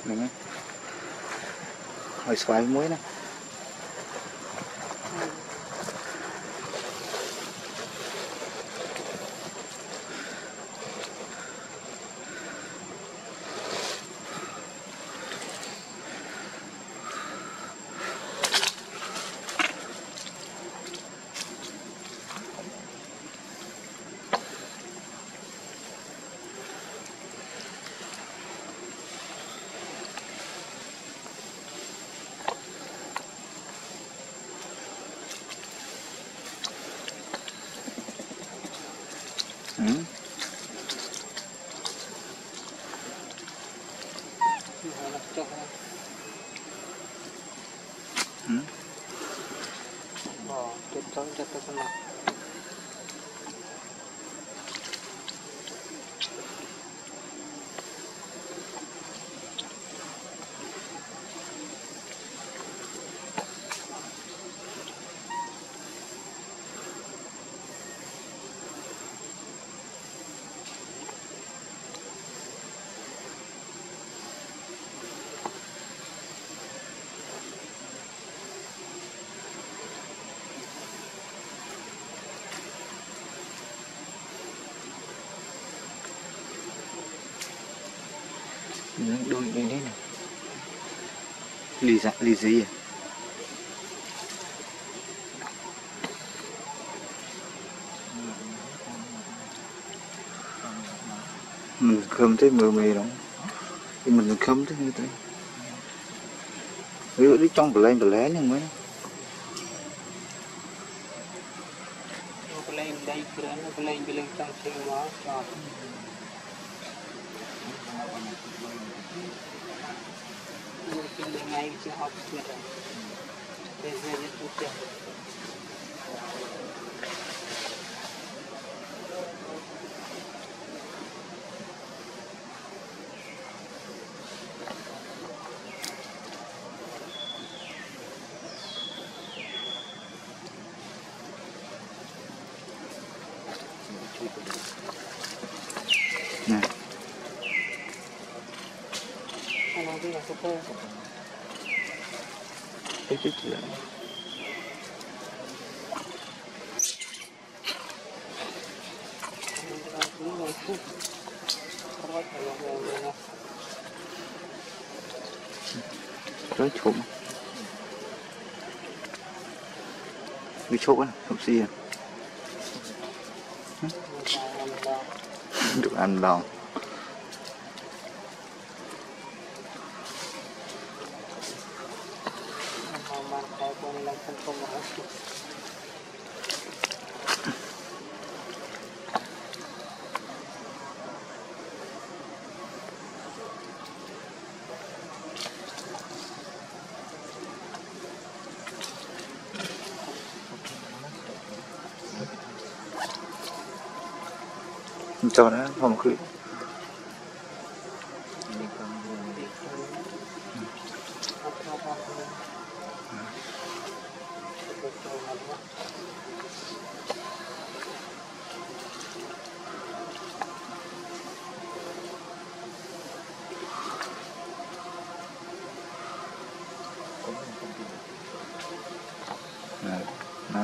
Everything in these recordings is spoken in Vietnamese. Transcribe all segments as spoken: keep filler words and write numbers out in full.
Đúng rồi xoáy muối này. Ừ. Ừ. Oh, jatuh jatuh kena. Đôi đây đấy này. Lì dạ, lì gì à? Mình khâm tới mờ mề đó. Thì mình khâm tới như thế. Ví dụ đi trong bờ lên bờ lé nhưng mới. Bờ lên đây keren, bờ lên bờ lên trong xe nó cho. Bờ lên ngay chứ học chưa rồi. Đây là những thứ chuyện. Nè. Ano din ako po? Cái chút nữa. Rối trộm. Bị trộm á, trộm gì à? Được ăn đòn. Cho nó không khử. Nó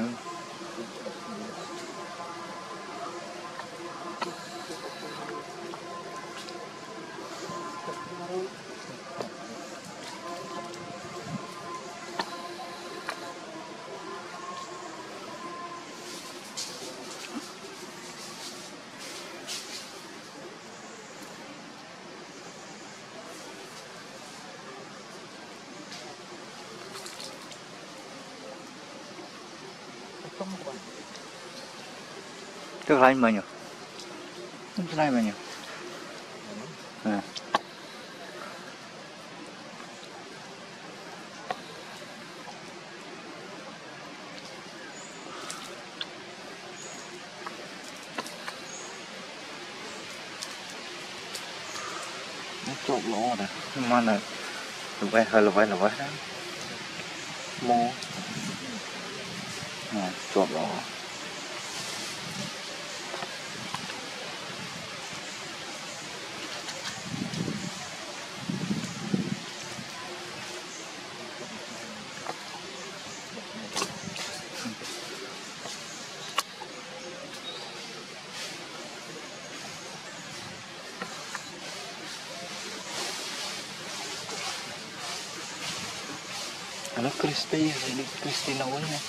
Trước lại mà nhỉ? Trước lại mà nhỉ? À. Nó trộn lỗ rồi. Mà là lục vai hơi lục vai lục vai đó. Mô. À, trộn lỗ. nó Christy thì Christy nấu nha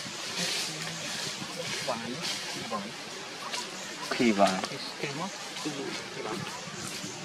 vải vải khi vào cái cái móc cái gì cái vải